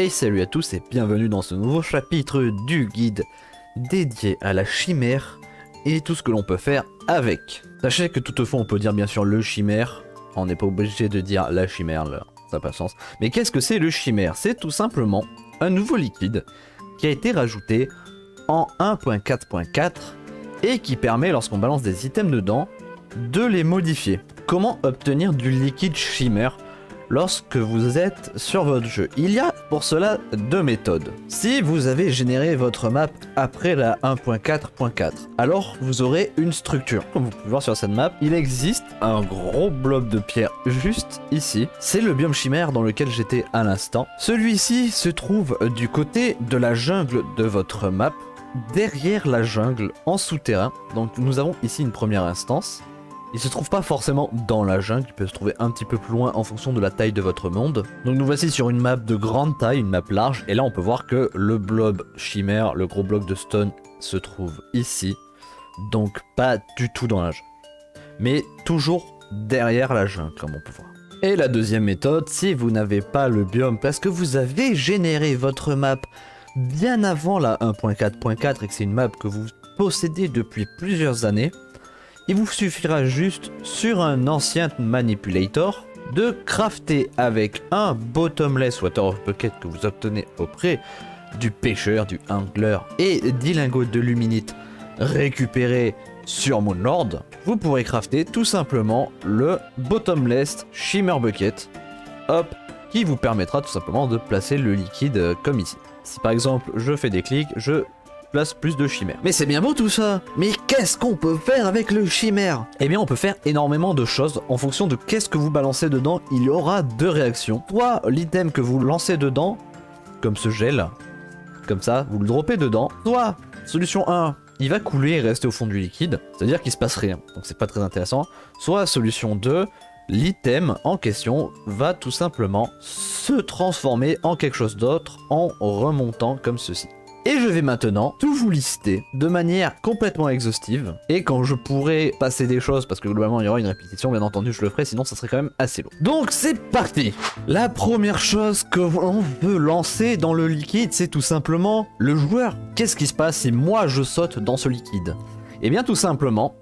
Hey, salut à tous et bienvenue dans ce nouveau chapitre du guide dédié à la chimère et tout ce que l'on peut faire avec. Sachez que toutefois on peut dire bien sûr le chimère, on n'est pas obligé de dire la chimère là, ça n'a pas de sens. Mais qu'est-ce que c'est le chimère? C'est tout simplement un nouveau liquide qui a été rajouté en 1.4.4 et qui permet, lorsqu'on balance des items dedans, de les modifier. Comment obtenir du liquide chimère lorsque vous êtes sur votre jeu? Il y a pour cela deux méthodes. Si vous avez généré votre map après la 1.4.4, alors vous aurez une structure. Comme vous pouvez voir sur cette map, il existe un gros bloc de pierre juste ici. C'est le biome chimère dans lequel j'étais à l'instant. Celui-ci se trouve du côté de la jungle de votre map, derrière la jungle en souterrain. Donc nous avons ici une première instance. Il se trouve pas forcément dans la jungle, il peut se trouver un petit peu plus loin en fonction de la taille de votre monde. Donc nous voici sur une map de grande taille, une map large, et là on peut voir que le blob chimère, le gros bloc de stone, se trouve ici. Donc pas du tout dans la jungle, mais toujours derrière la jungle comme on peut voir. Et la deuxième méthode, si vous n'avez pas le biome parce que vous avez généré votre map bien avant la 1.4.4 et que c'est une map que vous possédez depuis plusieurs années, il vous suffira juste sur un ancien manipulator de crafter avec un bottomless water bucket que vous obtenez auprès du pêcheur, du angler et 10 lingots de luminite récupérés sur Moonlord. Vous pourrez crafter tout simplement le bottomless shimmer bucket, hop, qui vous permettra tout simplement de placer le liquide comme ici. Si par exemple je fais des clics, je place plus de chimère. Mais c'est bien beau tout ça. Mais qu'est-ce qu'on peut faire avec le chimère? Eh bien on peut faire énormément de choses en fonction de qu'est-ce que vous balancez dedans. Il y aura deux réactions. Soit l'item que vous lancez dedans, comme ce gel, comme ça, vous le droppez dedans. Soit solution 1, il va couler et rester au fond du liquide, c'est-à-dire qu'il se passe rien, donc c'est pas très intéressant. Soit solution 2, l'item en question va tout simplement se transformer en quelque chose d'autre en remontant comme ceci. Et je vais maintenant tout vous lister de manière complètement exhaustive. Et quand je pourrai passer des choses, parce que globalement il y aura une répétition, bien entendu je le ferai, sinon ça serait quand même assez long. Donc c'est parti. La première chose que l'on veut lancer dans le liquide, c'est tout simplement le joueur. Qu'est-ce qui se passe si moi je saute dans ce liquide? Eh bien tout simplement,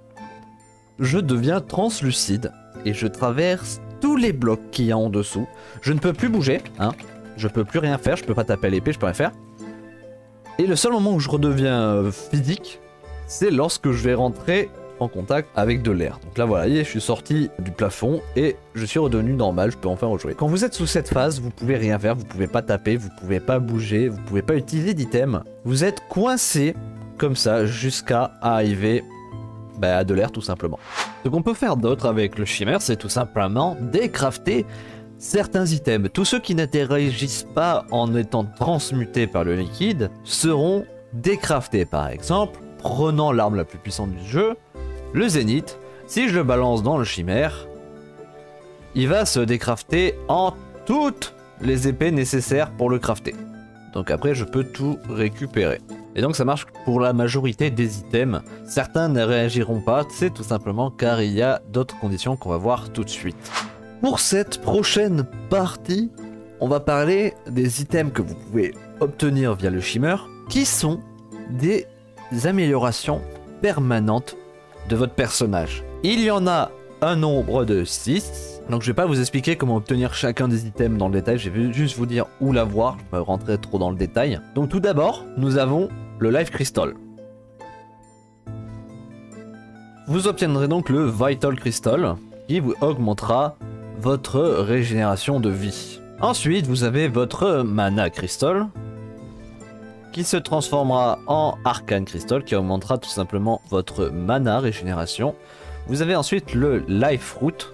je deviens translucide et je traverse tous les blocs qu'il y a en dessous. Je ne peux plus bouger, hein. Je peux plus rien faire, je peux pas taper à l'épée, je peux rien faire. Et le seul moment où je redeviens physique, c'est lorsque je vais rentrer en contact avec de l'air. Donc là voilà, je suis sorti du plafond et je suis redevenu normal, je peux enfin rejouer. Quand vous êtes sous cette phase, vous pouvez rien faire, vous pouvez pas taper, vous pouvez pas bouger, vous pouvez pas utiliser d'items. Vous êtes coincé comme ça jusqu'à arriver à de l'air tout simplement. Ce qu'on peut faire d'autre avec le chimère, c'est tout simplement décrafter certains items. Tous ceux qui n'interagissent pas en étant transmutés par le liquide seront décraftés. Par exemple, prenant l'arme la plus puissante du jeu, le zénith, si je le balance dans le chimère, il va se décrafter en toutes les épées nécessaires pour le crafter. Donc après je peux tout récupérer. Et donc ça marche pour la majorité des items. Certains ne réagiront pas, c'est tout simplement car il y a d'autres conditions qu'on va voir tout de suite. Pour cette prochaine partie, on va parler des items que vous pouvez obtenir via le shimmer, qui sont des améliorations permanentes de votre personnage. Il y en a un nombre de 6, donc je vais pas vous expliquer comment obtenir chacun des items dans le détail, je vais juste vous dire où l'avoir, je vais pas rentrer trop dans le détail. Donc tout d'abord, nous avons le Life Crystal. Vous obtiendrez donc le Vital Crystal, qui vous augmentera votre régénération de vie. Ensuite, vous avez votre Mana Crystal, qui se transformera en Arcane Crystal, qui augmentera tout simplement votre mana régénération. Vous avez ensuite le Life Fruit,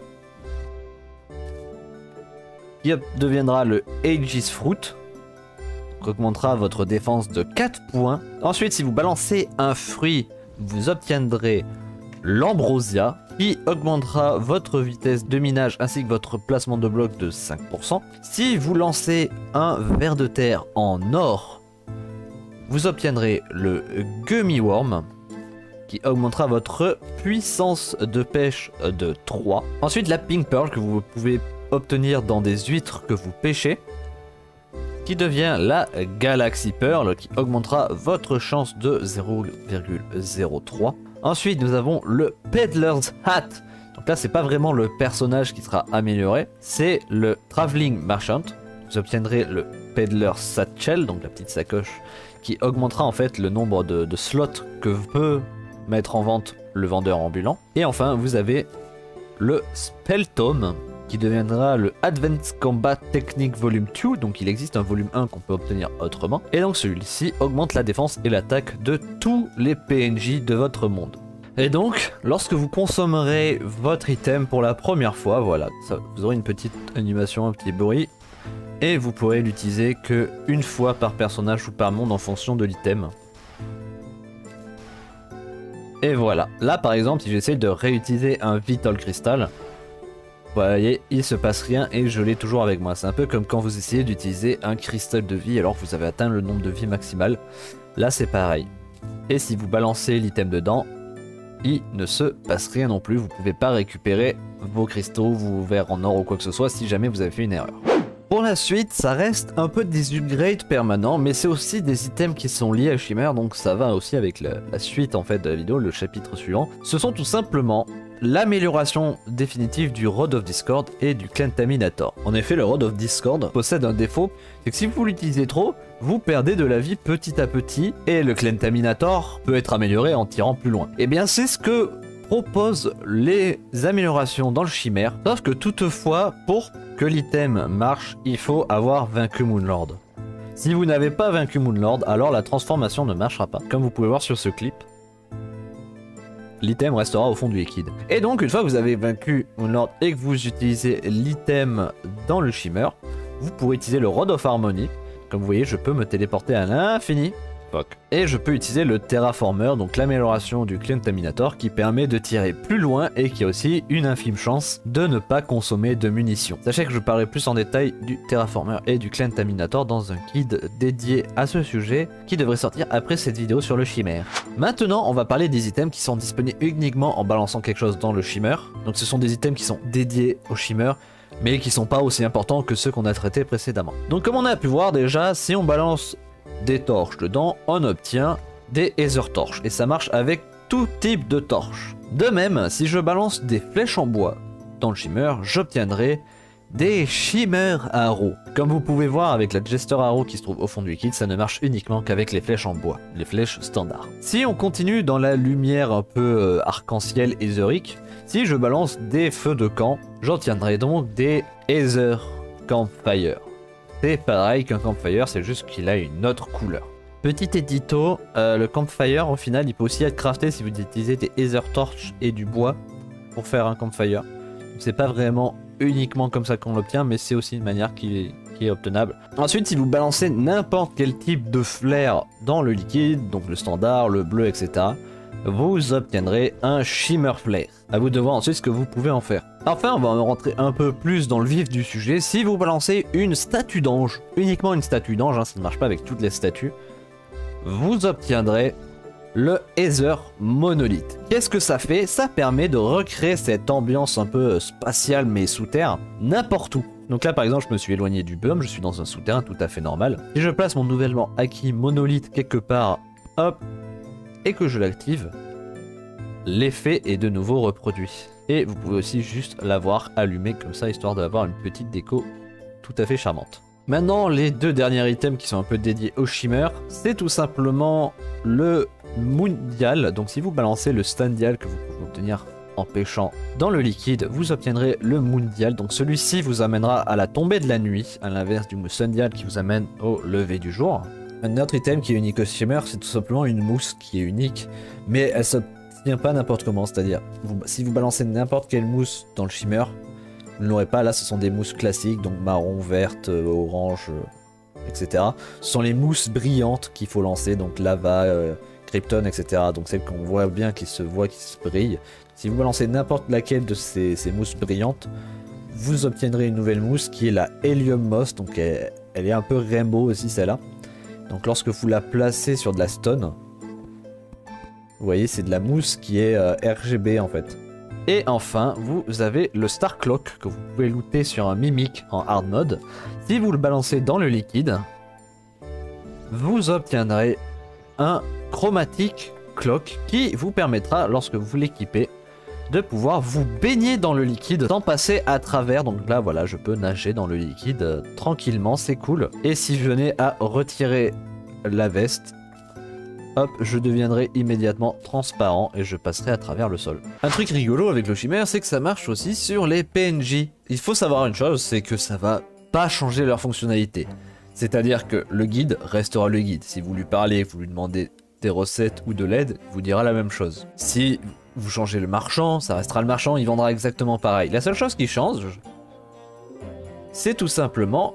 qui deviendra le Aegis Fruit, qui augmentera votre défense de 4 points. Ensuite, si vous balancez un fruit, vous obtiendrez l'Ambrosia, qui augmentera votre vitesse de minage ainsi que votre placement de bloc de 5%. Si vous lancez un ver de terre en or, vous obtiendrez le Gummy Worm, qui augmentera votre puissance de pêche de 3. Ensuite la Pink Pearl que vous pouvez obtenir dans des huîtres que vous pêchez, qui devient la Galaxy Pearl, qui augmentera votre chance de 0,03. Ensuite, nous avons le Peddler's Hat. Donc là, c'est pas vraiment le personnage qui sera amélioré, c'est le Traveling Merchant. Vous obtiendrez le Peddler's Satchel, donc la petite sacoche, qui augmentera en fait le nombre de slots que peut mettre en vente le vendeur ambulant. Et enfin, vous avez le Spell Tome, qui deviendra le Advanced Combat Technique Volume 2, donc il existe un volume 1 qu'on peut obtenir autrement, et donc celui-ci augmente la défense et l'attaque de tous les PNJ de votre monde. Et donc, lorsque vous consommerez votre item pour la première fois, voilà, ça, vous aurez une petite animation, un petit bruit, et vous pourrez l'utiliser que une fois par personnage ou par monde en fonction de l'item. Et voilà, là par exemple, si j'essaie de réutiliser un Vital Crystal, vous voyez, il se passe rien et je l'ai toujours avec moi. C'est un peu comme quand vous essayez d'utiliser un cristal de vie alors que vous avez atteint le nombre de vie maximal. Là c'est pareil. Et si vous balancez l'item dedans, il ne se passe rien non plus. Vous pouvez pas récupérer vos cristaux, vos verres en or ou quoi que ce soit si jamais vous avez fait une erreur. Pour la suite, ça reste un peu des upgrades permanents, mais c'est aussi des items qui sont liés à Shimmer, donc ça va aussi avec la suite en fait de la vidéo, le chapitre suivant. Ce sont tout simplement l'amélioration définitive du Rod of Discord et du Clantaminator. En effet, le Rod of Discord possède un défaut, c'est que si vous l'utilisez trop, vous perdez de la vie petit à petit, et le Clantaminator peut être amélioré en tirant plus loin. Et bien c'est ce que proposent les améliorations dans le Chimère, sauf que toutefois, pour que l'item marche, il faut avoir vaincu Moonlord. Si vous n'avez pas vaincu Moonlord, alors la transformation ne marchera pas. Comme vous pouvez voir sur ce clip, l'item restera au fond du liquide. Et donc, une fois que vous avez vaincu Moonlord et que vous utilisez l'item dans le Shimmer, vous pourrez utiliser le Rod of Harmony. Comme vous voyez, je peux me téléporter à l'infini. Et je peux utiliser le Terraformer, donc l'amélioration du Clantaminator qui permet de tirer plus loin et qui a aussi une infime chance de ne pas consommer de munitions. Sachez que je parlerai plus en détail du Terraformer et du Clantaminator dans un guide dédié à ce sujet qui devrait sortir après cette vidéo sur le Chimère. Maintenant, on va parler des items qui sont disponibles uniquement en balançant quelque chose dans le Shimmer. Donc ce sont des items qui sont dédiés au Shimmer, mais qui sont pas aussi importants que ceux qu'on a traités précédemment. Donc comme on a pu voir déjà, si on balance des torches dedans, on obtient des Ether Torches, et ça marche avec tout type de torches. De même, si je balance des flèches en bois dans le Shimmer, j'obtiendrai des Shimmer Arrows. Comme vous pouvez voir avec la Jester Arrow qui se trouve au fond du liquide, ça ne marche uniquement qu'avec les flèches en bois, les flèches standards. Si on continue dans la lumière un peu arc-en-ciel etherique, si je balance des feux de camp, j'obtiendrai donc des Ether Campfire. C'est pareil qu'un Campfire, c'est juste qu'il a une autre couleur. Petit édito, le Campfire au final il peut aussi être crafté si vous utilisez des Ether Torches et du bois pour faire un Campfire. C'est pas vraiment uniquement comme ça qu'on l'obtient, mais c'est aussi une manière qui est obtenable. Ensuite, si vous balancez n'importe quel type de flair dans le liquide, donc le standard, le bleu, etc., vous obtiendrez un Shimmer Flare. À vous de voir ensuite ce que vous pouvez en faire. Enfin, on va en rentrer un peu plus dans le vif du sujet. Si vous balancez une statue d'ange, uniquement une statue d'ange, hein, ça ne marche pas avec toutes les statues, vous obtiendrez le Ether Monolith. Qu'est-ce que ça fait? Ça permet de recréer cette ambiance un peu spatiale mais sous terre, n'importe où. Donc là par exemple je me suis éloigné du biome, je suis dans un souterrain tout à fait normal. Si je place mon nouvellement acquis monolithe quelque part, hop, et que je l'active, l'effet est de nouveau reproduit. Et vous pouvez aussi juste l'avoir allumé comme ça, histoire d'avoir une petite déco tout à fait charmante. Maintenant, les deux derniers items qui sont un peu dédiés au Shimmer, c'est tout simplement le Moondial. Donc si vous balancez le Standial que vous pouvez obtenir en pêchant dans le liquide, vous obtiendrez le Moondial. Donc celui-ci vous amènera à la tombée de la nuit, à l'inverse du Sundial qui vous amène au lever du jour. Un autre item qui est unique au Shimmer, c'est tout simplement une mousse qui est unique, mais elle s'obtient pas n'importe comment, c'est-à-dire si vous balancez n'importe quelle mousse dans le Shimmer, vous ne l'aurez pas. Là ce sont des mousses classiques, donc marron, verte, orange, etc. Ce sont les mousses brillantes qu'il faut lancer, donc lava, krypton, etc. Donc celles qu'on voit bien, qui se brillent. Si vous balancez n'importe laquelle de ces mousses brillantes, vous obtiendrez une nouvelle mousse qui est la Helium Moss, donc elle est un peu rainbow aussi celle-là. Donc lorsque vous la placez sur de la stone, vous voyez c'est de la mousse qui est RGB en fait. Et enfin vous avez le Star Clock que vous pouvez looter sur un mimic en hard mode. Si vous le balancez dans le liquide, vous obtiendrez un chromatique clock qui vous permettra, lorsque vous l'équipez, de pouvoir vous baigner dans le liquide sans passer à travers. Donc là voilà, je peux nager dans le liquide tranquillement, c'est cool. Et si je venais à retirer la veste, hop, je deviendrai immédiatement transparent et je passerai à travers le sol. Un truc rigolo avec le chimère, c'est que ça marche aussi sur les PNJ. Il faut savoir une chose, c'est que ça va pas changer leur fonctionnalité. C'est-à-dire que le guide restera le guide. Si vous lui parlez, vous lui demandez des recettes ou de l'aide, il vous dira la même chose. Si vous changez le marchand, ça restera le marchand, il vendra exactement pareil. La seule chose qui change, c'est tout simplement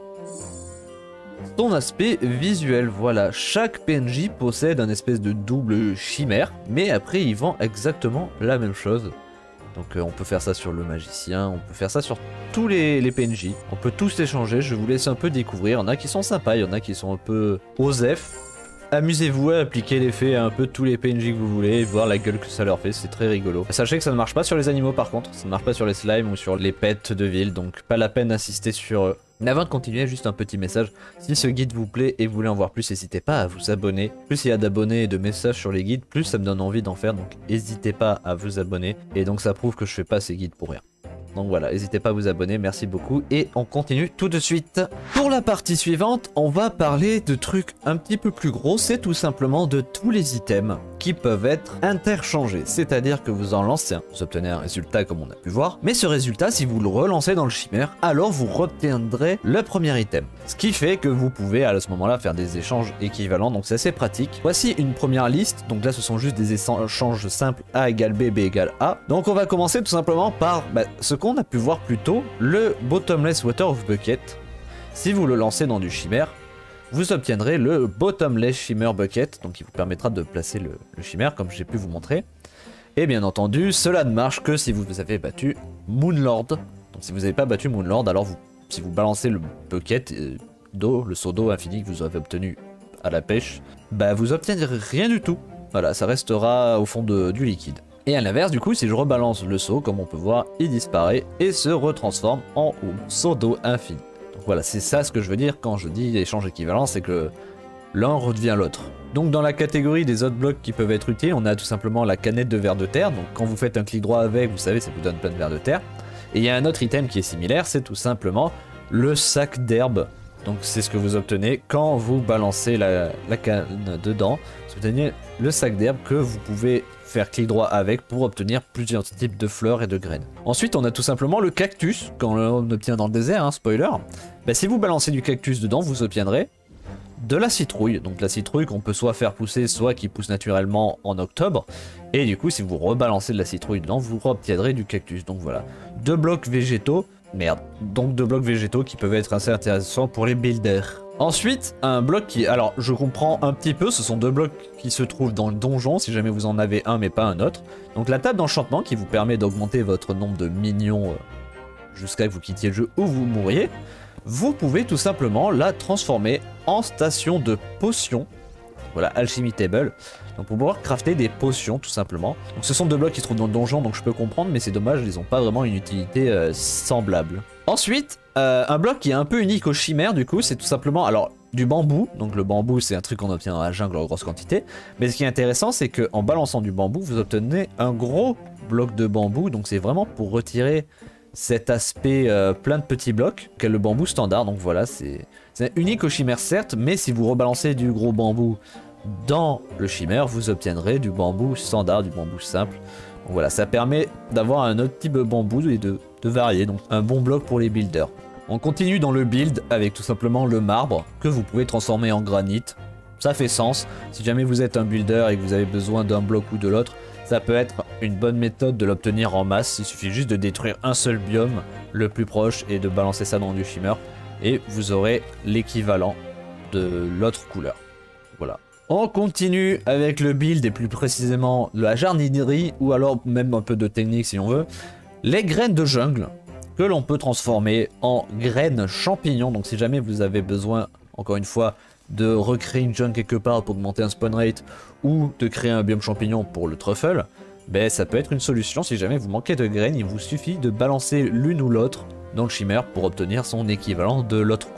son aspect visuel. Voilà, chaque PNJ possède un espèce de double chimère, mais après il vend exactement la même chose. Donc on peut faire ça sur le magicien, on peut faire ça sur tous les PNJ. On peut tous échanger, je vous laisse un peu découvrir. Il y en a qui sont sympas, il y en a qui sont un peu osef. Amusez-vous à appliquer l'effet à un peu tous les PNJ que vous voulez, et voir la gueule que ça leur fait, c'est très rigolo. Sachez que ça ne marche pas sur les animaux par contre, ça ne marche pas sur les slimes ou sur les pets de ville, donc pas la peine d'insister sur eux. Mais avant de continuer, juste un petit message, si ce guide vous plaît et vous voulez en voir plus, n'hésitez pas à vous abonner. Plus il y a d'abonnés et de messages sur les guides, plus ça me donne envie d'en faire, donc n'hésitez pas à vous abonner. Et donc ça prouve que je fais pas ces guides pour rien. Donc voilà, n'hésitez pas à vous abonner, merci beaucoup, et on continue tout de suite. Pour la partie suivante, on va parler de trucs un petit peu plus gros, c'est tout simplement de tous les items qui peuvent être interchangés. C'est-à-dire que vous en lancez un, vous obtenez un résultat comme on a pu voir, mais ce résultat, si vous le relancez dans le chimère, alors vous obtiendrez le premier item. Ce qui fait que vous pouvez à ce moment-là faire des échanges équivalents, donc c'est assez pratique. Voici une première liste, donc là ce sont juste des échanges simples, A égale B, B égale A. Donc on va commencer tout simplement par ce qu'on a pu voir plus tôt, le Bottomless Water of Bucket. Si vous le lancez dans du chimère, vous obtiendrez le Bottomless Shimmer Bucket, donc qui vous permettra de placer le chimère comme j'ai pu vous montrer. Et bien entendu, cela ne marche que si vous avez battu Moonlord. Donc si vous n'avez pas battu Moonlord, alors si vous balancez le bucket d'eau, le seau d'eau infini que vous avez obtenu à la pêche, vous obtiendrez rien du tout. Voilà, ça restera au fond du liquide. Et à l'inverse, du coup, si je rebalance le seau, comme on peut voir, il disparaît et se retransforme en seau d'eau infini. Donc voilà, c'est ça ce que je veux dire quand je dis échange équivalent, c'est que l'un redevient l'autre. Donc dans la catégorie des autres blocs qui peuvent être utiles, on a tout simplement la canette de verre de terre. Donc quand vous faites un clic droit avec, vous savez, ça vous donne plein de verre de terre. Et il y a un autre item qui est similaire, c'est tout simplement le sac d'herbe. Donc c'est ce que vous obtenez quand vous balancez la canne dedans. Vous obtenez le sac d'herbe que vous pouvez faire clic droit avec pour obtenir plusieurs types de fleurs et de graines. Ensuite on a tout simplement le cactus, quand on obtient dans le désert, hein, spoiler. Si vous balancez du cactus dedans, vous obtiendrez de la citrouille. Donc la citrouille qu'on peut soit faire pousser, soit qui pousse naturellement en octobre. Et du coup si vous rebalancez de la citrouille dedans, vous obtiendrez du cactus. Donc voilà, deux blocs végétaux. Donc deux blocs végétaux qui peuvent être assez intéressants pour les builders. Ensuite, un bloc qui... Alors, je comprends un petit peu, ce sont deux blocs qui se trouvent dans le donjon, si jamais vous en avez un mais pas un autre. Donc la table d'enchantement qui vous permet d'augmenter votre nombre de minions jusqu'à que vous quittiez le jeu ou vous mouriez. Vous pouvez tout simplement la transformer en station de potions. Voilà, Alchemy Table. Donc pour pouvoir crafter des potions tout simplement. Donc ce sont deux blocs qui se trouvent dans le donjon, donc je peux comprendre, mais c'est dommage, ils n'ont pas vraiment une utilité semblable. Ensuite, un bloc qui est un peu unique aux chimères du coup, c'est tout simplement alors du bambou. Donc le bambou c'est un truc qu'on obtient dans la jungle en grosse quantité. Mais ce qui est intéressant c'est qu'en balançant du bambou, vous obtenez un gros bloc de bambou. Donc c'est vraiment pour retirer cet aspect plein de petits blocs qu'est le bambou standard. Donc voilà, c'est unique aux chimères certes, mais si vous rebalancez du gros bambou dans le chimère, vous obtiendrez du bambou standard, du bambou simple. Donc voilà, ça permet d'avoir un autre type de bambou et de varier, donc un bon bloc pour les builders. On continue dans le build avec tout simplement le marbre que vous pouvez transformer en granit. Ça fait sens, si jamais vous êtes un builder et que vous avez besoin d'un bloc ou de l'autre, ça peut être une bonne méthode de l'obtenir en masse. Il suffit juste de détruire un seul biome le plus proche et de balancer ça dans du shimmer et vous aurez l'équivalent de l'autre couleur. Voilà. On continue avec le build et plus précisément la jardinerie ou alors même un peu de technique si on veut. Les graines de jungle que l'on peut transformer en graines champignons. Donc si jamais vous avez besoin, encore une fois, de recréer une jungle quelque part pour augmenter un spawn rate ou de créer un biome champignon pour le truffle, ça peut être une solution. Si jamais vous manquez de graines, il vous suffit de balancer l'une ou l'autre dans le chimère pour obtenir son équivalent de l'autre couleur.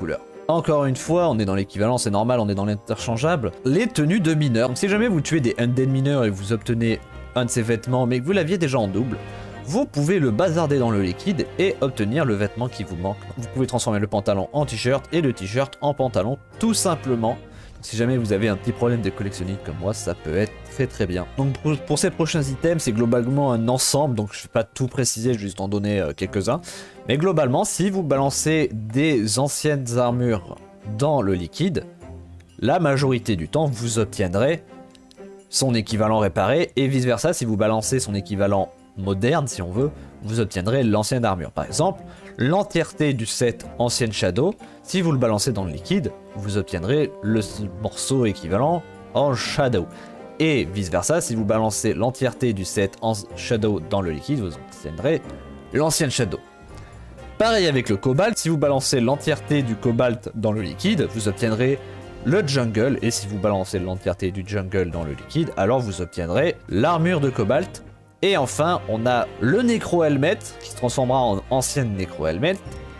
Encore une fois, on est dans l'équivalent, c'est normal, on est dans l'interchangeable. Les tenues de mineurs. Donc si jamais vous tuez des undead mineurs et vous obtenez un de ces vêtements, mais que vous l'aviez déjà en double, vous pouvez le bazarder dans le liquide et obtenir le vêtement qui vous manque. Vous pouvez transformer le pantalon en t-shirt et le t-shirt en pantalon, tout simplement. Si jamais vous avez un petit problème de collectionniste comme moi, ça peut être très bien. Donc pour ces prochains items, c'est globalement un ensemble, donc je ne vais pas tout préciser, je vais juste en donner quelques-uns. Mais globalement, si vous balancez des anciennes armures dans le liquide, la majorité du temps, vous obtiendrez son équivalent réparé, et vice versa, si vous balancez son équivalent moderne, si on veut, vous obtiendrez l'ancienne armure. Par exemple, l'entièreté du set ancienne Shadow, si vous le balancez dans le liquide, vous obtiendrez le morceau équivalent en Shadow. Et vice versa, si vous balancez l'entièreté du set en Shadow dans le liquide, vous obtiendrez l'ancienne Shadow. Pareil avec le Cobalt, si vous balancez l'entièreté du Cobalt dans le liquide, vous obtiendrez le Jungle, et si vous balancez l'entièreté du Jungle dans le liquide, alors vous obtiendrez l'armure de Cobalt. Et enfin, on a le Necro Helmet, qui se transformera en ancienne Necro Helmet,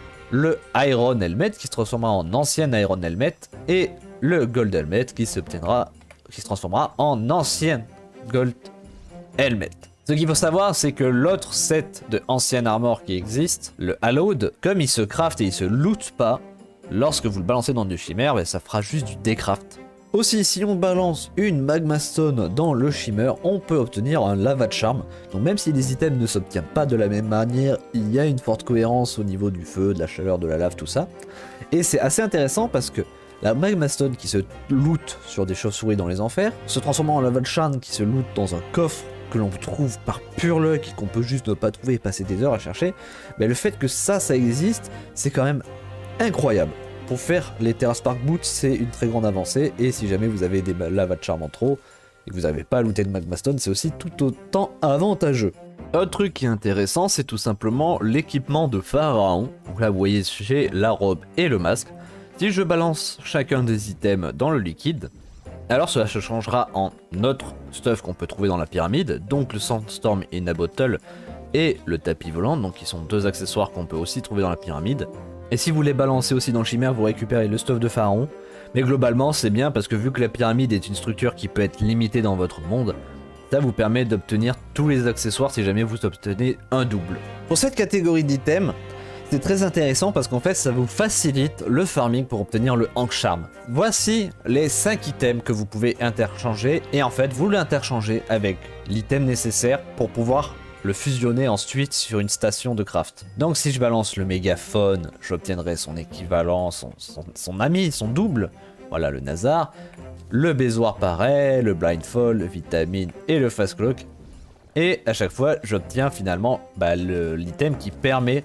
le Iron Helmet, qui se transformera en ancienne Iron Helmet, et le Gold Helmet, qui se transformera en ancienne Gold Helmet. Ce qu'il faut savoir, c'est que l'autre set de ancienne armor qui existe, le Hallowed, comme il se craft et il se loot pas, lorsque vous le balancez dans du chimère, ça fera juste du décraft. Aussi, si on balance une Magma Stone dans le Shimmer, on peut obtenir un Lava Charm. Donc même si les items ne s'obtiennent pas de la même manière, il y a une forte cohérence au niveau du feu, de la chaleur, de la lave, tout ça. Et c'est assez intéressant parce que la Magma Stone qui se loot sur des chauves-souris dans les enfers, se transformant en Lava Charm qui se loot dans un coffre que l'on trouve par pure luck et qu'on peut juste ne pas trouver et passer des heures à chercher, mais le fait que ça existe, c'est quand même incroyable. Pour faire les Terra Spark Boots, c'est une très grande avancée, et si jamais vous avez des Lava Charm en trop, et que vous n'avez pas looté de Magma Stone, c'est aussi tout autant avantageux. Autre truc qui est intéressant, c'est tout simplement l'équipement de Pharaon. Donc là vous voyez, j'ai la robe et le masque. Si je balance chacun des items dans le liquide, alors cela se changera en autre stuff qu'on peut trouver dans la pyramide, donc le Sandstorm in a Bottle et le tapis volant, donc qui sont deux accessoires qu'on peut aussi trouver dans la pyramide. Et si vous les balancez aussi dans le chimère, vous récupérez le stuff de Pharaon. Mais globalement, c'est bien parce que vu que la pyramide est une structure qui peut être limitée dans votre monde, ça vous permet d'obtenir tous les accessoires si jamais vous obtenez un double. Pour cette catégorie d'items, c'est très intéressant parce qu'en fait, ça vous facilite le farming pour obtenir le Hank Charm. Voici les 5 items que vous pouvez interchanger. Et en fait, vous l'interchangez avec l'item nécessaire pour pouvoir le fusionner ensuite sur une station de craft. Donc si je balance le mégaphone, j'obtiendrai son équivalent, son ami, son double, voilà le Nazar, le Baisoir pareil, le Blindfold, le Vitamine et le Fast Cloak, et à chaque fois j'obtiens finalement l'item qui permet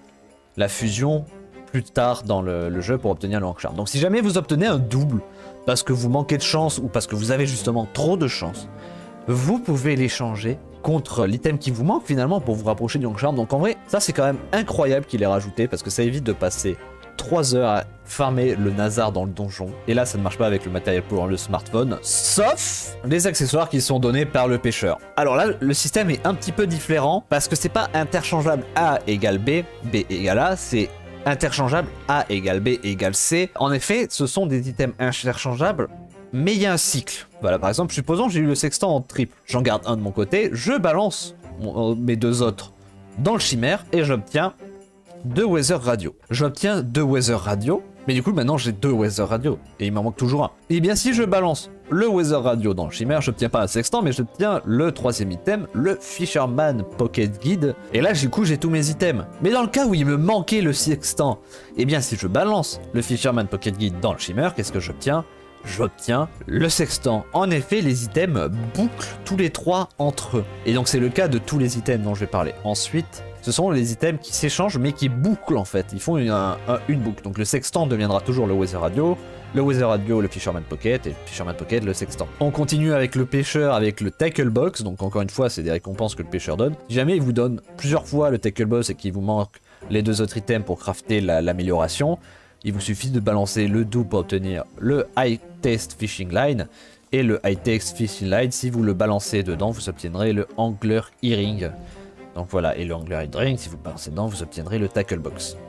la fusion plus tard dans le jeu pour obtenir le Hank Charm. Donc si jamais vous obtenez un double, parce que vous manquez de chance ou parce que vous avez justement trop de chance, vous pouvez l'échanger contre l'item qui vous manque finalement pour vous rapprocher du Hank Charm. Donc en vrai, ça c'est quand même incroyable qu'il ait rajouté parce que ça évite de passer 3 heures à farmer le Nazar dans le donjon. Et là ça ne marche pas avec le matériel pour le smartphone, sauf les accessoires qui sont donnés par le pêcheur. Alors là, le système est un petit peu différent parce que c'est pas interchangeable A égale B, B égale A, c'est interchangeable A égale B égale C. En effet, ce sont des items interchangeables, mais il y a un cycle. Voilà, par exemple, supposons j'ai eu le sextant en triple. J'en garde un de mon côté, je balance mes 2 autres dans le chimère et j'obtiens 2 Weather Radio. J'obtiens 2 Weather Radio, mais du coup maintenant j'ai 2 Weather Radio et il m'en manque toujours un. Et bien si je balance le Weather Radio dans le chimère, j'obtiens pas un sextant, mais j'obtiens le 3e item, le Fisherman Pocket Guide. Et là du coup j'ai tous mes items. Mais dans le cas où il me manquait le sextant, et bien si je balance le Fisherman Pocket Guide dans le chimère, qu'est-ce que j'obtiens ? J'obtiens le sextant. En effet, les items bouclent tous les 3 entre eux. Et donc c'est le cas de tous les items dont je vais parler ensuite. Ce sont les items qui s'échangent mais qui bouclent en fait. Ils font une boucle. Donc le sextant deviendra toujours le Weather Radio, le Fisherman Pocket et le Fisherman Pocket le sextant. On continue avec le pêcheur avec le Tackle Box. Donc encore une fois, c'est des récompenses que le pêcheur donne. Si jamais il vous donne plusieurs fois le Tackle Box et qu'il vous manque les 2 autres items pour crafter l'amélioration, il vous suffit de balancer le double pour obtenir le High Test Fishing Line. Et le High Test Fishing Line, si vous le balancez dedans, vous obtiendrez le Angler Earring. Donc voilà, et le Angler Earring, si vous le balancez dedans, vous obtiendrez le Tackle Box.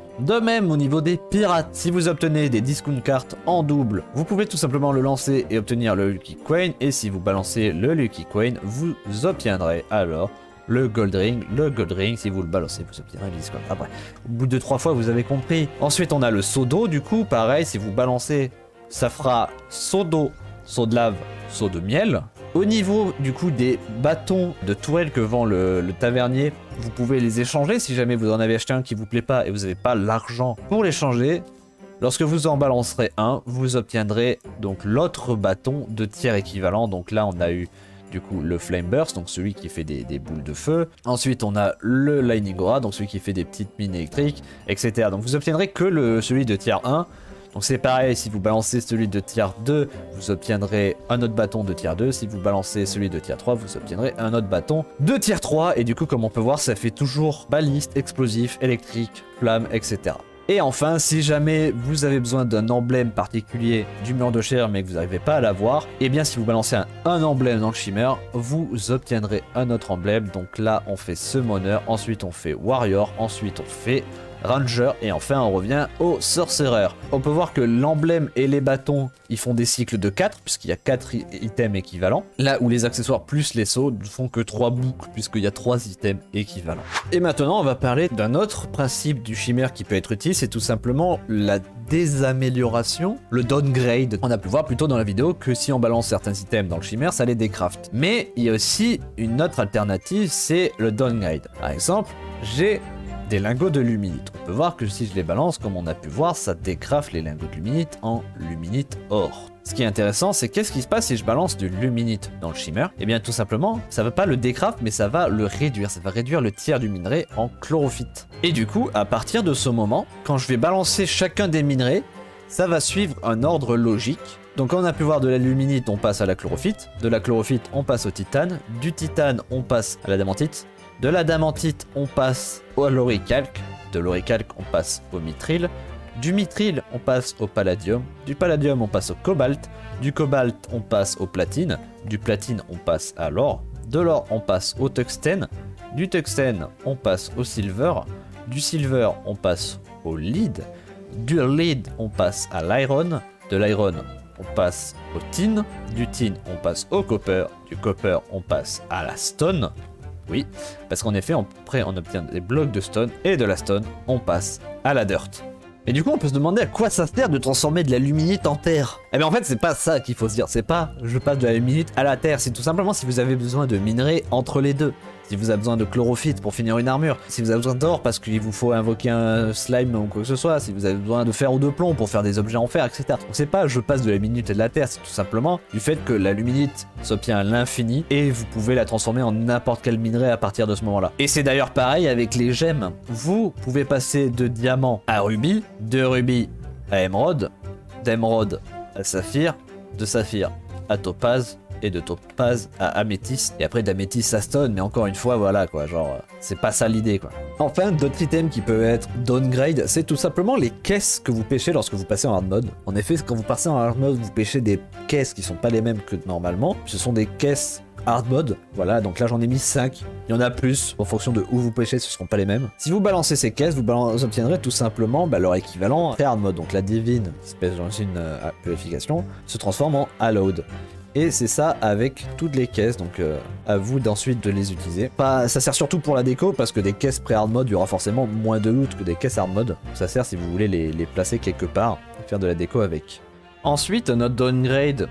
De même au niveau des pirates, si vous obtenez des discount cartes en double, vous pouvez tout simplement le lancer et obtenir le Lucky Coin, et si vous balancez le Lucky Coin, vous obtiendrez alors le Gold Ring. Le Gold Ring, si vous le balancez, vous obtiendrez le discount. Après, au bout de 3 fois, vous avez compris. Ensuite, on a le seau d'eau, du coup, pareil, si vous balancez, ça fera seau d'eau, seau de lave, seau de miel. Au niveau du coup des bâtons de tourelle que vend le tavernier, vous pouvez les échanger si jamais vous en avez acheté un qui vous plaît pas et vous n'avez pas l'argent pour l'échanger. Lorsque vous en balancerez un, vous obtiendrez donc l'autre bâton de tiers équivalent. Donc là on a eu du coup le Flame Burst, donc celui qui fait des boules de feu. Ensuite on a le Lightning Aura, donc celui qui fait des petites mines électriques, etc. Donc vous obtiendrez que celui de tiers 1. Donc c'est pareil, si vous balancez celui de tier 2, vous obtiendrez un autre bâton de tier 2. Si vous balancez celui de tier 3, vous obtiendrez un autre bâton de tier 3. Et du coup, comme on peut voir, ça fait toujours baliste, explosif, électrique, flamme, etc. Et enfin, si jamais vous avez besoin d'un emblème particulier du mur de chair mais que vous n'arrivez pas à l'avoir, et bien si vous balancez un emblème dans le Shimmer, vous obtiendrez un autre emblème. Donc là, on fait Summoner, ensuite on fait Warrior, ensuite on fait Ranger, et enfin on revient au Sorcerer. On peut voir que l'emblème et les bâtons, ils font des cycles de 4, puisqu'il y a 4 items équivalents. Là où les accessoires plus les sauts ne font que 3 boucles, puisqu'il y a 3 items équivalents. Et maintenant on va parler d'un autre principe du Shimmer qui peut être utile, c'est tout simplement la désamélioration, le downgrade. On a pu voir plutôt dans la vidéo que si on balance certains items dans le Shimmer, ça les décraft. Mais il y a aussi une autre alternative, c'est le downgrade. Par exemple, j'ai des lingots de luminite. On peut voir que si je les balance, comme on a pu voir, ça décraft les lingots de luminite en luminite or. Ce qui est intéressant, c'est qu'est-ce qui se passe si je balance du luminite dans le Shimmer? Eh bien tout simplement, ça va pas le décraft, mais ça va le réduire. Ça va réduire le tiers du minerai en chlorophyte. Et du coup, à partir de ce moment, quand je vais balancer chacun des minerais, ça va suivre un ordre logique. Donc comme on a pu voir, de la luminite, on passe à la chlorophyte. De la chlorophyte, on passe au titane. Du titane, on passe à la damantite. De la damantite, on passe au l'oricalque. De l'oricalque, on passe au mithril. Du mithril, on passe au palladium. Du palladium, on passe au cobalt. Du cobalt, on passe au platine. Du platine, on passe à l'or. De l'or, on passe au tungstène. Du tungstène, on passe au silver. Du silver, on passe au lead. Du lead, on passe à l'iron. De l'iron, on passe au tin. Du tin, on passe au copper. Du copper, on passe à la stone. Oui, parce qu'en effet, après on obtient des blocs de stone, et de la stone, on passe à la dirt. Et du coup, on peut se demander à quoi ça sert de transformer de la luminite en terre. Eh bien en fait, c'est pas ça qu'il faut se dire, c'est pas je passe de la luminite à la terre, c'est tout simplement si vous avez besoin de minerais entre les deux. Si vous avez besoin de chlorophyte pour finir une armure, si vous avez besoin d'or parce qu'il vous faut invoquer un slime ou quoi que ce soit, si vous avez besoin de fer ou de plomb pour faire des objets en fer, etc. Donc c'est pas je passe de la luminite et de la terre, c'est tout simplement du fait que la luminite s'obtient à l'infini et vous pouvez la transformer en n'importe quel minerai à partir de ce moment-là. Et c'est d'ailleurs pareil avec les gemmes. Vous pouvez passer de diamant à rubis, de rubis à émeraude, d'émeraude à saphir, de saphir à topaz, et de topaz à améthyste, et après d'améthyste à stone, mais encore une fois, voilà quoi, genre, c'est pas ça l'idée quoi. Enfin, d'autres items qui peuvent être downgrade, c'est tout simplement les caisses que vous pêchez lorsque vous passez en hard mode. En effet, quand vous passez en hard mode, vous pêchez des caisses qui sont pas les mêmes que normalement, ce sont des caisses hard mode, voilà, donc là j'en ai mis 5, il y en a plus, en fonction de où vous pêchez, ce seront pas les mêmes. Si vous balancez ces caisses, vous obtiendrez tout simplement leur équivalent très hard mode, donc la divine, qui se pêche dans une purification, se transforme en hallowed. Et c'est ça avec toutes les caisses, donc à vous d'ensuite de les utiliser. Ça sert surtout pour la déco, parce que des caisses pré-hard mode, il y aura forcément moins de loot que des caisses hard mode. Ça sert si vous voulez les placer quelque part et faire de la déco avec. Ensuite, notre downgrade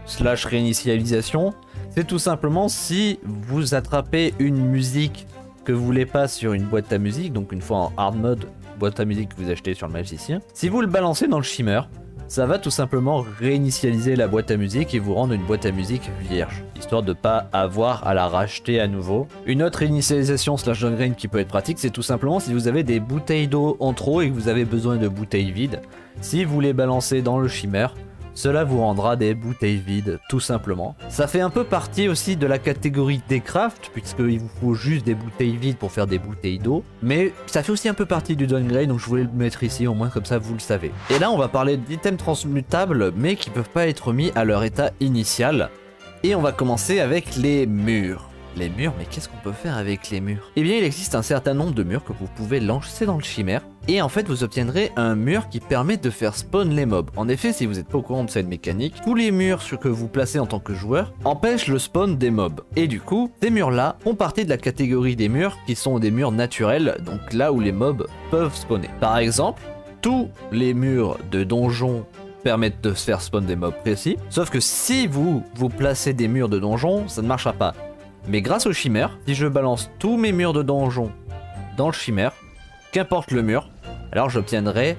/ réinitialisation, c'est tout simplement si vous attrapez une musique que vous voulez pas sur une boîte à musique, donc une fois en hard mode, boîte à musique que vous achetez sur le magicien. Si vous le balancez dans le Shimmer, ça va tout simplement réinitialiser la boîte à musique et vous rendre une boîte à musique vierge, histoire de pas avoir à la racheter à nouveau. Une autre réinitialisation / downgrade qui peut être pratique, c'est tout simplement si vous avez des bouteilles d'eau en trop et que vous avez besoin de bouteilles vides. Si vous les balancez dans le Shimmer, cela vous rendra des bouteilles vides, tout simplement. Ça fait un peu partie aussi de la catégorie des crafts, puisqu'il vous faut juste des bouteilles vides pour faire des bouteilles d'eau. Mais ça fait aussi un peu partie du downgrade, donc je voulais le mettre ici, au moins comme ça vous le savez. Et là on va parler d'items transmutables, mais qui peuvent pas être mis à leur état initial. Et on va commencer avec les murs. Les murs, mais qu'est-ce qu'on peut faire avec les murs? Eh bien, il existe un certain nombre de murs que vous pouvez lancer dans le chimère. Et en fait, vous obtiendrez un mur qui permet de faire spawn les mobs. En effet, si vous n'êtes pas au courant de cette mécanique, tous les murs que vous placez en tant que joueur empêchent le spawn des mobs. Et du coup, ces murs-là font partie de la catégorie des murs qui sont des murs naturels, donc là où les mobs peuvent spawner. Par exemple, tous les murs de donjons permettent de se faire spawn des mobs précis, sauf que si vous placez des murs de donjons, ça ne marchera pas. Mais grâce au chimère, si je balance tous mes murs de donjon dans le chimère, qu'importe le mur, alors j'obtiendrai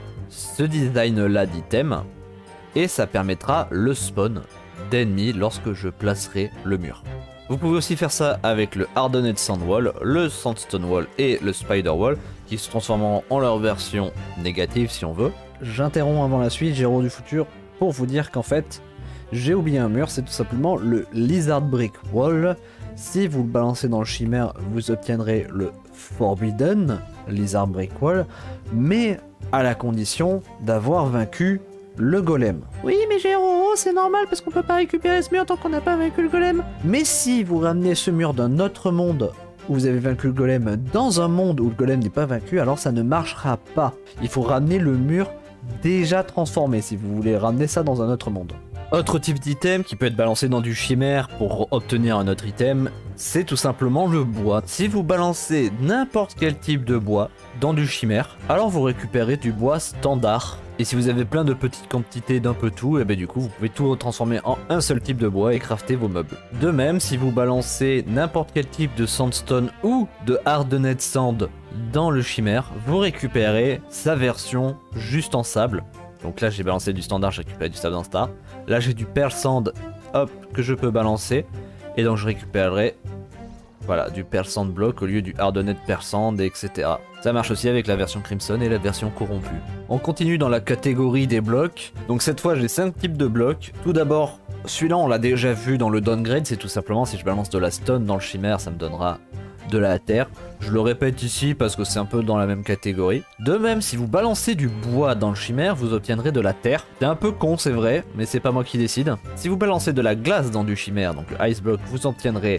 ce design là d'item et ça permettra le spawn d'ennemis lorsque je placerai le mur. Vous pouvez aussi faire ça avec le Hardened Sandwall, le Sandstone Wall et le Spider Wall qui se transformeront en leur version négative si on veut. J'interromps avant la suite, Géraud du futur, pour vous dire qu'en fait, j'ai oublié un mur, c'est tout simplement le Lizard Brick Wall. Si vous le balancez dans le chimère, vous obtiendrez le Forbidden Lizard Brick Wall, mais à la condition d'avoir vaincu le golem. Oui, mais Géraud, c'est normal parce qu'on peut pas récupérer ce mur tant qu'on n'a pas vaincu le golem. Mais si vous ramenez ce mur d'un autre monde où vous avez vaincu le golem dans un monde où le golem n'est pas vaincu, alors ça ne marchera pas. Il faut ramener le mur déjà transformé si vous voulez ramener ça dans un autre monde. Autre type d'item qui peut être balancé dans du chimère pour obtenir un autre item, c'est tout simplement le bois. Si vous balancez n'importe quel type de bois dans du chimère, alors vous récupérez du bois standard. Et si vous avez plein de petites quantités d'un peu tout, et bien du coup vous pouvez tout transformer en un seul type de bois et crafter vos meubles. De même, si vous balancez n'importe quel type de sandstone ou de hardened sand dans le chimère, vous récupérez sa version juste en sable. Donc là j'ai balancé du standard, j'ai récupéré du sable d'un star. Là j'ai du pearl sand, hop, que je peux balancer. Et donc je récupérerai, voilà, du pearl sand block au lieu du hardened pearl sand, etc. Ça marche aussi avec la version crimson et la version corrompue. On continue dans la catégorie des blocs. Donc cette fois j'ai 5 types de blocs. Tout d'abord, celui-là on l'a déjà vu dans le downgrade, c'est tout simplement si je balance de la stone dans le chimère, ça me donnera de la terre. Je le répète ici parce que c'est un peu dans la même catégorie. De même, si vous balancez du bois dans le chimère, vous obtiendrez de la terre. C'est un peu con, c'est vrai, mais c'est pas moi qui décide. Si vous balancez de la glace dans du chimère, donc le ice block, vous obtiendrez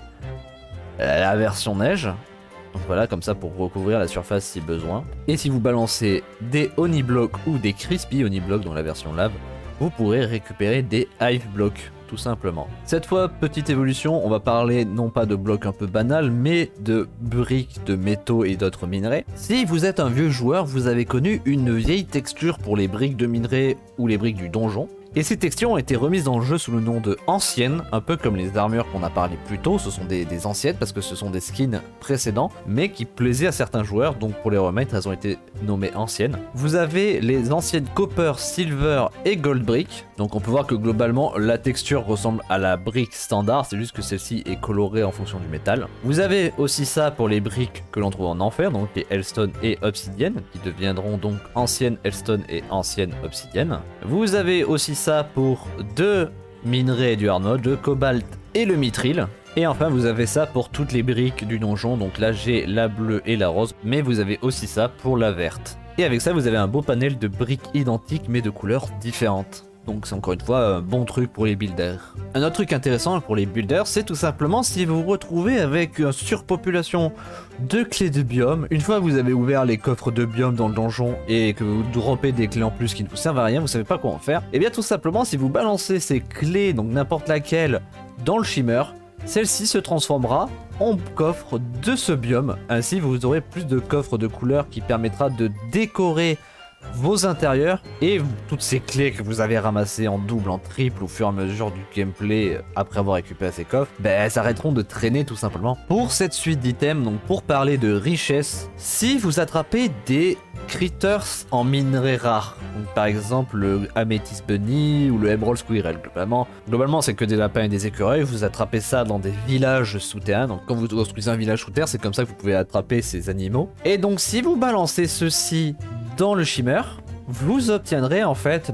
la version neige. Donc voilà, comme ça pour recouvrir la surface si besoin. Et si vous balancez des honey blocks ou des crispy honey blocks dans la version lave, vous pourrez récupérer des hive blocks. Tout simplement. Cette fois, petite évolution, on va parler non pas de blocs un peu banals, mais de briques, de métaux et d'autres minerais. Si vous êtes un vieux joueur, vous avez connu une vieille texture pour les briques de minerais ou les briques du donjon. Et ces textures ont été remises dans le jeu sous le nom de anciennes, un peu comme les armures qu'on a parlé plus tôt, ce sont des anciennes parce que ce sont des skins précédents, mais qui plaisaient à certains joueurs, donc pour les remettre, elles ont été nommées anciennes. Vous avez les anciennes copper, silver et gold brick, donc on peut voir que globalement la texture ressemble à la brique standard, c'est juste que celle-ci est colorée en fonction du métal. Vous avez aussi ça pour les briques que l'on trouve en enfer, donc les hellstone et obsidienne, qui deviendront donc anciennes hellstone et anciennes obsidienne. Vous avez aussi ça pour deux minerais du hardmode, le cobalt et le mithril. Et enfin vous avez ça pour toutes les briques du donjon, donc là j'ai la bleue et la rose, mais vous avez aussi ça pour la verte. Et avec ça vous avez un beau panel de briques identiques mais de couleurs différentes. Donc c'est encore une fois un bon truc pour les builders. Un autre truc intéressant pour les builders, c'est tout simplement si vous vous retrouvez avec une surpopulation de clés de biome. Une fois que vous avez ouvert les coffres de biome dans le donjon et que vous droppez des clés en plus qui ne vous servent à rien, vous savez pas quoi en faire. Et bien tout simplement si vous balancez ces clés, donc n'importe laquelle, dans le shimmer, celle-ci se transformera en coffre de ce biome. Ainsi vous aurez plus de coffres de couleurs qui permettra de décorer vos intérieurs et toutes ces clés que vous avez ramassées en double, en triple au fur et à mesure du gameplay après avoir récupéré ces coffres, ben elles arrêteront de traîner tout simplement. Pour cette suite d'items, donc pour parler de richesse, si vous attrapez des critters en minerais rares, donc par exemple le Amethyst Bunny ou le Emerald Squirrel, globalement c'est que des lapins et des écureuils, vous attrapez ça dans des villages souterrains, donc quand vous construisez un village souterrain, c'est comme ça que vous pouvez attraper ces animaux. Et donc si vous balancez ceci dans le shimmer, vous obtiendrez en fait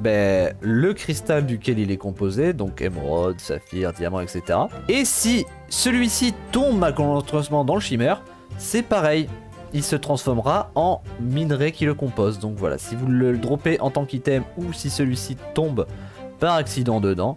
le cristal duquel il est composé, donc émeraude, saphir, diamant, etc. Et si celui-ci tombe malencontreusement dans le shimmer, c'est pareil, il se transformera en minerai qui le compose. Donc voilà, si vous le droppez en tant qu'item ou si celui-ci tombe par accident dedans,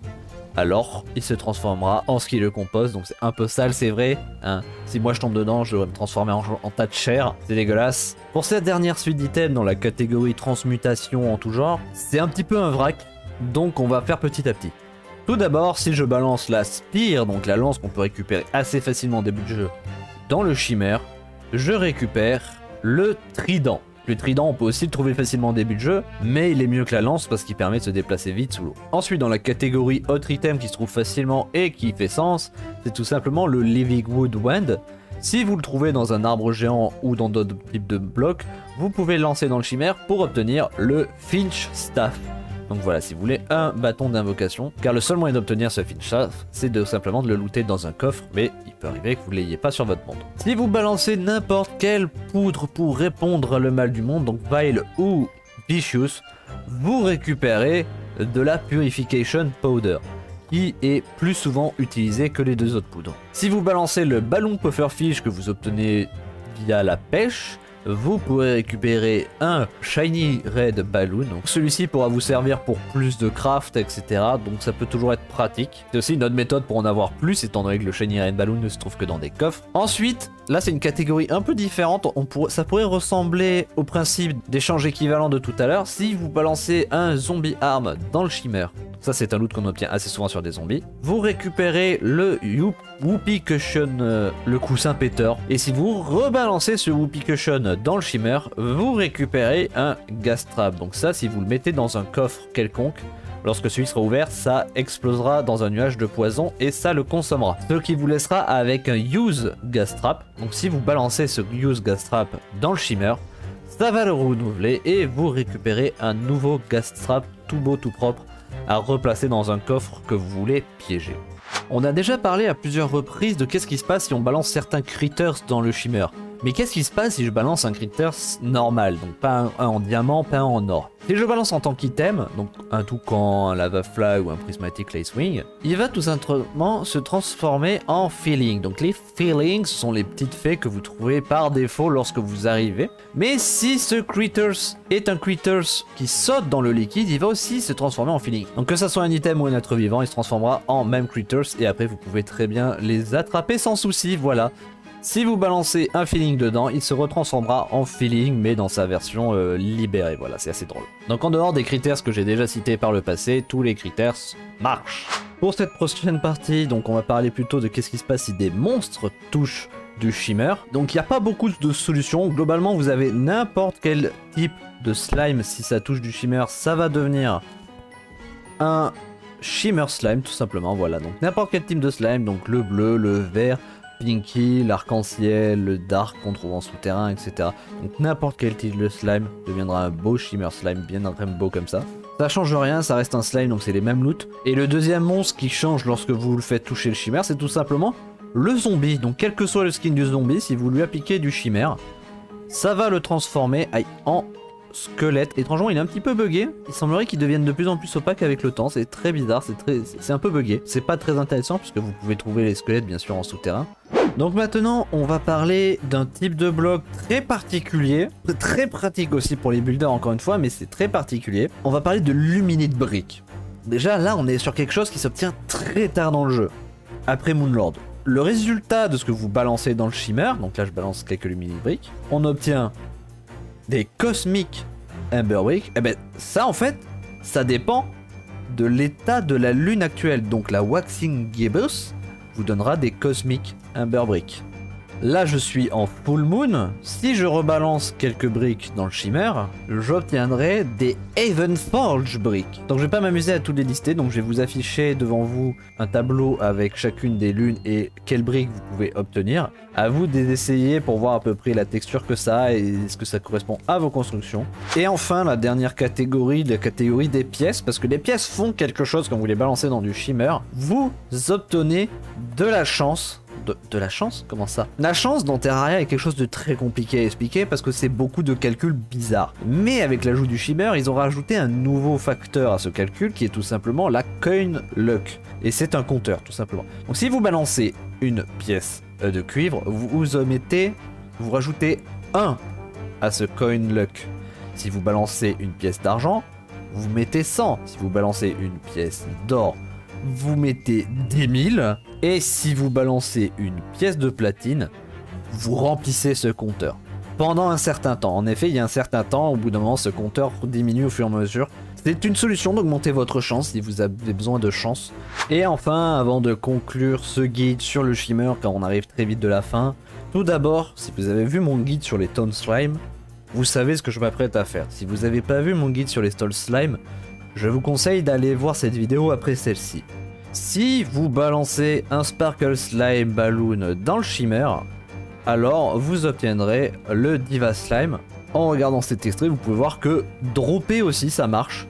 alors il se transformera en ce qui le compose. Donc c'est un peu sale, c'est vrai, hein. Si moi je tombe dedans, je vais me transformer en tas de chair, c'est dégueulasse. Pour cette dernière suite d'items dans la catégorie transmutation en tout genre, c'est un petit peu un vrac, donc on va faire petit à petit. Tout d'abord, si je balance la spire, donc la lance qu'on peut récupérer assez facilement au début du jeu, dans le chimère, je récupère le trident. Le trident, on peut aussi le trouver facilement au début de jeu, mais il est mieux que la lance parce qu'il permet de se déplacer vite sous l'eau. Ensuite, dans la catégorie autre item qui se trouve facilement et qui fait sens, c'est tout simplement le Living Wood Wand. Si vous le trouvez dans un arbre géant ou dans d'autres types de blocs, vous pouvez le lancer dans le chimère pour obtenir le Finch Staff. Donc voilà, si vous voulez un bâton d'invocation, car le seul moyen d'obtenir ce Finch Staff, c'est simplement de le looter dans un coffre, mais il peut arriver que vous ne l'ayez pas sur votre monde. Si vous balancez n'importe quelle poudre pour répondre le mal du monde, donc Vile ou Vicious, vous récupérez de la Purification Powder, qui est plus souvent utilisée que les deux autres poudres. Si vous balancez le ballon Pufferfish que vous obtenez via la pêche, vous pourrez récupérer un Shiny Red Balloon. Donc celui-ci pourra vous servir pour plus de craft, etc. Donc ça peut toujours être pratique. C'est aussi une autre méthode pour en avoir plus, étant donné que le Shiny Red Balloon ne se trouve que dans des coffres. Ensuite, là c'est une catégorie un peu différente. Ça pourrait ressembler au principe d'échange équivalent de tout à l'heure. Si vous balancez un Zombie Arm dans le chimère, ça c'est un loot qu'on obtient assez souvent sur des zombies, vous récupérez le Whoopee Cushion, le coussin péteur. Et si vous rebalancez ce Whoopee Cushion dans le chimère, vous récupérez un Gas Trap. Donc ça, si vous le mettez dans un coffre quelconque, lorsque celui sera ouvert, ça explosera dans un nuage de poison et ça le consommera. Ce qui vous laissera avec un Use Gas Trap. Donc si vous balancez ce Use Gas Trap dans le chimère, ça va le renouveler et vous récupérez un nouveau Gas Trap tout beau, tout propre, à replacer dans un coffre que vous voulez piéger. On a déjà parlé à plusieurs reprises de qu'est-ce qui se passe si on balance certains critters dans le chimère. Mais qu'est-ce qui se passe si je balance un critters normal, donc pas un en diamant, pas un en or? Si je balance en tant qu'item, donc un toucan, un lava fly ou un prismatic lacewing, il va tout simplement se transformer en feeling. Donc les feelings sont les petites fées que vous trouvez par défaut lorsque vous arrivez. Mais si ce critters est un critters qui saute dans le liquide, il va aussi se transformer en feeling. Donc que ça soit un item ou un être vivant, il se transformera en même critters et après vous pouvez très bien les attraper sans souci, voilà. Si vous balancez un feeling dedans, il se retransformera en feeling, mais dans sa version libérée. Voilà, c'est assez drôle. Donc en dehors des critères que j'ai déjà cités par le passé, tous les critères marchent. Pour cette prochaine partie, donc on va parler plutôt de qu'est-ce qui se passe si des monstres touchent du shimmer. Donc il n'y a pas beaucoup de solutions. Globalement, vous avez n'importe quel type de slime. Si ça touche du shimmer, ça va devenir un shimmer slime, tout simplement. Voilà, donc n'importe quel type de slime, donc le bleu, le vert, Pinky, l'arc-en-ciel, le dark qu'on trouve en souterrain, etc. Donc n'importe quel type de slime deviendra un beau shimmer slime, bien beau comme ça. Ça change rien, ça reste un slime, donc c'est les mêmes loots. Et le deuxième monstre qui change lorsque vous le faites toucher le shimmer, c'est tout simplement le zombie. Donc quel que soit le skin du zombie, si vous lui appliquez du shimmer, ça va le transformer en squelette. Étrangement, il est un petit peu bugué. Il semblerait qu'il devienne de plus en plus opaque avec le temps. C'est très bizarre, c'est un peu bugué. C'est pas très intéressant puisque vous pouvez trouver les squelettes bien sûr en souterrain. Donc maintenant, on va parler d'un type de bloc très particulier, très pratique aussi pour les builders encore une fois, mais c'est très particulier. On va parler de Luminite Brick. Déjà là, on est sur quelque chose qui s'obtient très tard dans le jeu, après Moonlord. Le résultat de ce que vous balancez dans le shimmer, donc là je balance quelques Luminite Brick, on obtient des Cosmic Ember Brick. Et ben ça en fait, ça dépend de l'état de la lune actuelle. Donc la Waxing Gibbous vous donnera des Cosmic Ember Brick. Là je suis en Full Moon, si je rebalance quelques briques dans le Shimmer, j'obtiendrai des Havenforge Brick. Donc je vais pas m'amuser à tout les lister, donc je vais vous afficher devant vous un tableau avec chacune des lunes et quelles briques vous pouvez obtenir. À vous d'essayer pour voir à peu près la texture que ça a et ce que ça correspond à vos constructions. Et enfin la dernière catégorie, la catégorie des pièces, parce que les pièces font quelque chose quand vous les balancez dans du Shimmer, vous obtenez de la chance. De la chance? Comment ça? La chance dans Terraria est quelque chose de très compliqué à expliquer parce que c'est beaucoup de calculs bizarres. Mais avec l'ajout du Shimmer, ils ont rajouté un nouveau facteur à ce calcul qui est tout simplement la Coin Luck. Et c'est un compteur tout simplement. Donc si vous balancez une pièce de cuivre, vous rajoutez 1 à ce Coin Luck. Si vous balancez une pièce d'argent, vous mettez 100. Si vous balancez une pièce d'or, vous mettez 10 000, et si vous balancez une pièce de platine, vous remplissez ce compteur. Pendant un certain temps. En effet, il y a un certain temps, au bout d'un moment, ce compteur diminue au fur et à mesure. C'est une solution d'augmenter votre chance si vous avez besoin de chance. Et enfin, avant de conclure ce guide sur le shimmer, car on arrive très vite de la fin, tout d'abord, si vous avez vu mon guide sur les Stone Slime, vous savez ce que je m'apprête à faire. Si vous n'avez pas vu mon guide sur les Stone Slime, je vous conseille d'aller voir cette vidéo après celle-ci. Si vous balancez un Sparkle Slime Balloon dans le shimmer, alors vous obtiendrez le Diva Slime. En regardant cet extrait, vous pouvez voir que dropper aussi ça marche.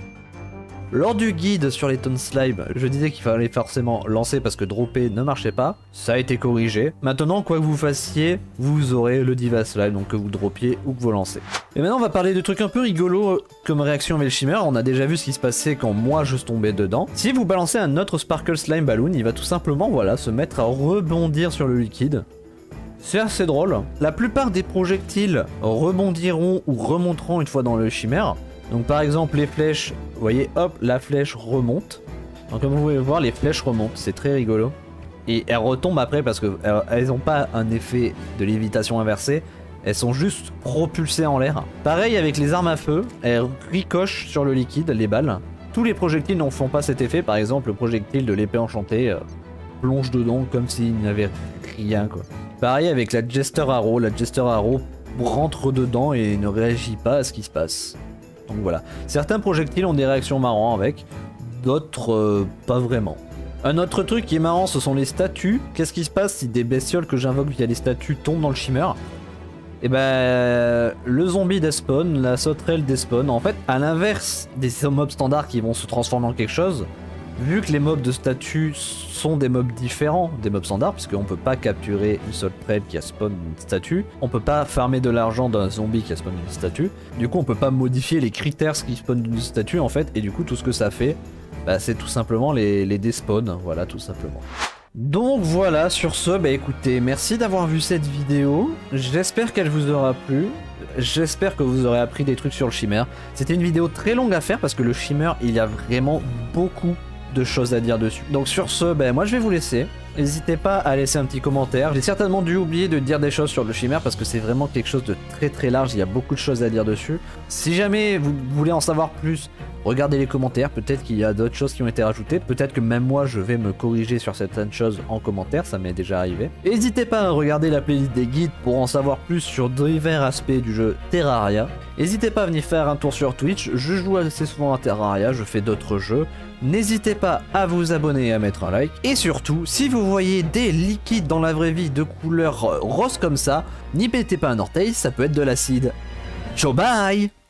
Lors du guide sur les Stone Slime, je disais qu'il fallait forcément lancer parce que dropper ne marchait pas. Ça a été corrigé. Maintenant, quoi que vous fassiez, vous aurez le Diva Slime, donc que vous droppiez ou que vous lancez. Et maintenant, on va parler de trucs un peu rigolos comme réaction avec le shimmer. On a déjà vu ce qui se passait quand moi je tombais dedans. Si vous balancez un autre Sparkle Slime Balloon, il va tout simplement, voilà, se mettre à rebondir sur le liquide. C'est assez drôle. La plupart des projectiles rebondiront ou remonteront une fois dans le shimmer. Donc par exemple les flèches, vous voyez, hop, la flèche remonte. Donc comme vous pouvez voir, les flèches remontent, c'est très rigolo. Et elles retombent après parce qu'elles n'ont pas un effet de lévitation inversée. Elles sont juste propulsées en l'air. Pareil avec les armes à feu, elles ricochent sur le liquide, les balles. Tous les projectiles n'en font pas cet effet. Par exemple, le projectile de l'épée enchantée plonge dedans comme s'il n'y avait rien, quoi. Pareil avec la Jester Arrow. La Jester Arrow rentre dedans et ne réagit pas à ce qui se passe. Donc voilà. Certains projectiles ont des réactions marrantes avec, d'autres pas vraiment. Un autre truc qui est marrant, ce sont les statues. Qu'est-ce qui se passe si des bestioles que j'invoque via les statues tombent dans le shimmer? Et ben, le zombie despawn, la sauterelle despawn. En fait, à l'inverse des mobs standards qui vont se transformer en quelque chose, vu que les mobs de statues sont des mobs différents des mobs standards, puisqu'on peut pas capturer une sauterelle qui a spawn une statue, on peut pas farmer de l'argent d'un zombie qui a spawn une statue, du coup on peut pas modifier les critères qui spawn d'une statue en fait, et du coup tout ce que ça fait, bah, c'est tout simplement les despawns, voilà tout simplement. Donc voilà, sur ce, bah écoutez, merci d'avoir vu cette vidéo, j'espère qu'elle vous aura plu. J'espère que vous aurez appris des trucs sur le shimmer. C'était une vidéo très longue à faire parce que le shimmer, il y a vraiment beaucoup de choses à dire dessus. Donc sur ce, ben moi je vais vous laisser. N'hésitez pas à laisser un petit commentaire. J'ai certainement dû oublier de dire des choses sur le shimmer parce que c'est vraiment quelque chose de très large. Il y a beaucoup de choses à dire dessus. Si jamais vous voulez en savoir plus, regardez les commentaires. Peut-être qu'il y a d'autres choses qui ont été rajoutées. Peut-être que même moi je vais me corriger sur certaines choses en commentaire. Ça m'est déjà arrivé. N'hésitez pas à regarder la playlist des guides pour en savoir plus sur divers aspects du jeu Terraria. N'hésitez pas à venir faire un tour sur Twitch. Je joue assez souvent à Terraria. Je fais d'autres jeux. N'hésitez pas à vous abonner et à mettre un like. Et surtout, si vous voyez des liquides dans la vraie vie de couleur rose comme ça, n'y mettez pas un orteil, ça peut être de l'acide. Ciao, bye!